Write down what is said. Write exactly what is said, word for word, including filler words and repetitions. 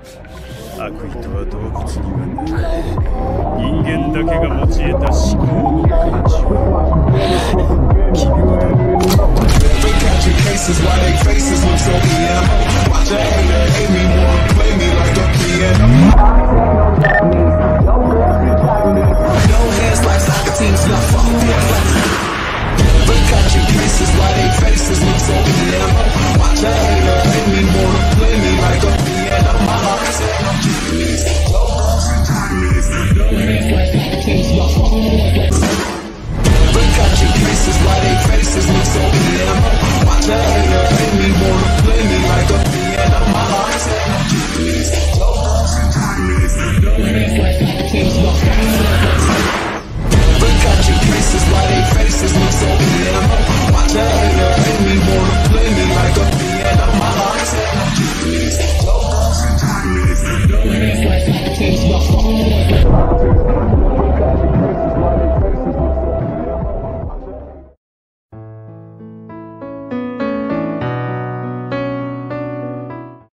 悪意とは動物にはない人間だけが持ち得た思考の感情。奇妙だ。Catching cases while they faces look so B M O. Watch a hater hate me more.